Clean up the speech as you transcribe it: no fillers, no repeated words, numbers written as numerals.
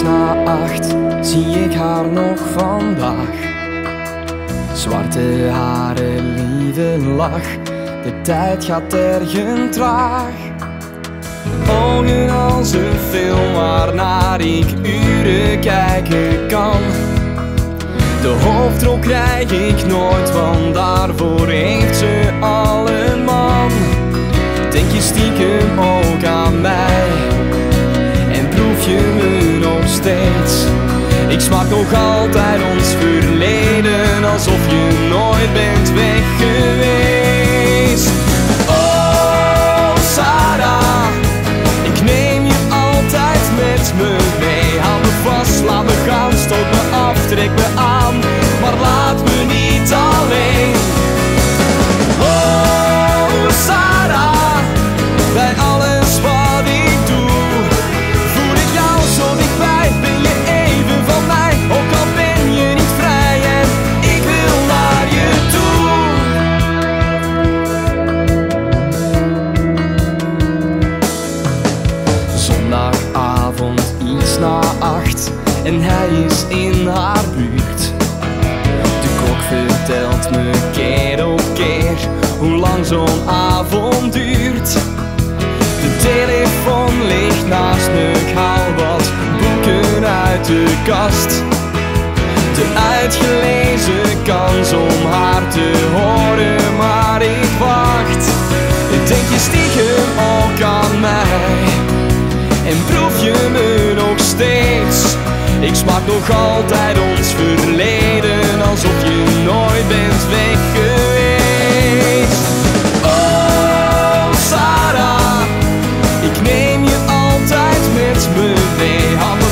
na 8 zie ik haar nog vandaag. Zwarte haren, lieve lach, de tijd gaat tergen traag. Ogen als een film waarnaar ik uren kijken kan. De hoofdrol krijg ik nooit, want daarvoor heeft ze al een man. Denk je stiekem ook aan mij en proef je me nog steeds? Ik smaak nog altijd ons verleden, alsof je nooit bent weg geweest. Oh Sarah, ik neem je altijd met me mee. Hou me vast, laat me gaan, stoot me af, trek me aan, maar laat me niet alleen. Oh Sarah, bij alles wat ik doe, voel ik jou zo dichtbij, ben je even van mij, ook al ben je niet vrij en ik wil naar je toe. Zondagavond iets na 8 en hij is in haar buurt. De klok vertelt me keer op keer hoe lang zo'n avond duurt. De telefoon ligt naast me, ik haal wat boeken uit de kast. De uitgelezen kans om haar te horen, maar ik wacht. Denk je stiekem ook aan mij en proef je me nog steeds? Ik smaak nog altijd ons verleden, alsof je nooit bent weg geweest. Oh Sarah, ik neem je altijd met me mee.